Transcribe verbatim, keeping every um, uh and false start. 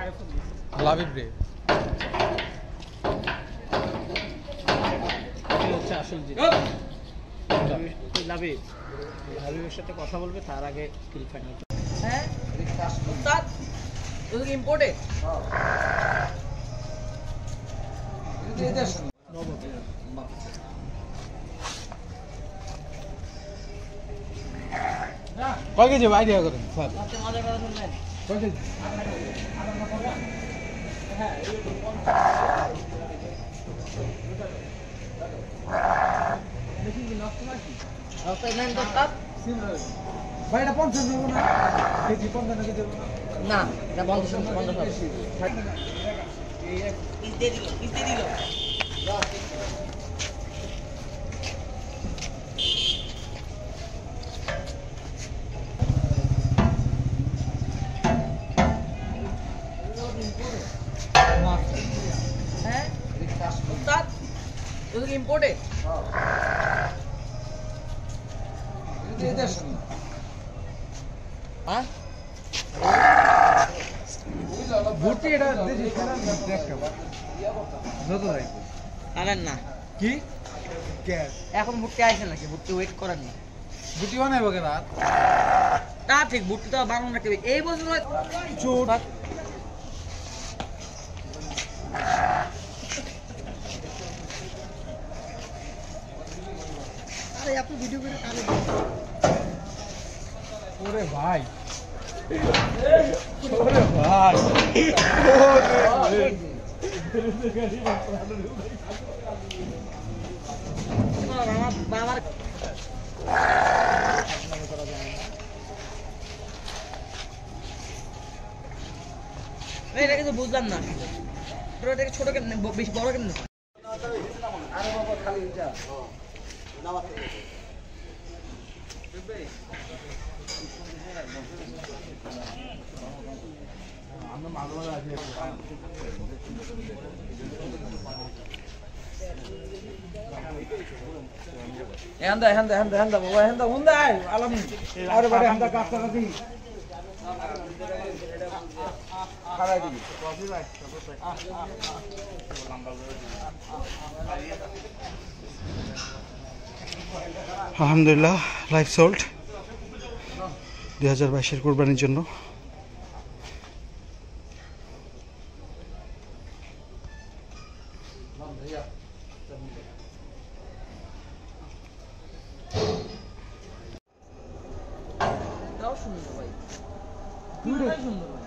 লাভিব রে হচ্ছে আসল জিনিস। লাভিব লাভিবের সাথে কথা বলবে তার আগে কিল ফাইনাল। হ্যাঁ উস্তাদ ওই ইম্পোর্টেড কয় কেজি আইডিয়া করেন স্যার মজা করা শুনলেন কয় কেজি হ্যাঁ ভাই এটা পঞ্চাশ দেবো না কেজি পঞ্চান্ন কেজি দেবো না এটা বন্ধ বন্ধ হবে হ্যাঁ উস্তাদ ওই ইম্পোর্টেড হ্যাঁ ভর্তি এটা দেখি দেখ যত যাই আনেন না কি ক্যাশ এখন ভুট্টি আইছে নাকি ভুট্টি ওয়েট করেন না গুটি বানাইবো কেন তা ঠিক ভুট্টি তো বানানো নাকি এই বছর চোট আরে আপনি ভিডিও করে কানে ওরে ভাই ওরে ভাই ওরে আমার বাবার এটা কিছু বুঝলাম না এটাকে ছোট কেন বেশি বড় কেন আরে বাবা খালি যা আমরা মাঝে মাঝে আছি হ্যান্ডা হ্যান্ডা হ্যান্ডা হ্যান্ডা বাবা হ্যান্ডা হুন্ডা আলাম আরে বাবা হ্যান্ডা কাটটা নাকি খাড়াই দিবি আলহামদুলিল্লাহ লাইফ সোল্ড দুই হাজার বাইশের কোরবানির জন্য সুন্দর ভাই সুন্দর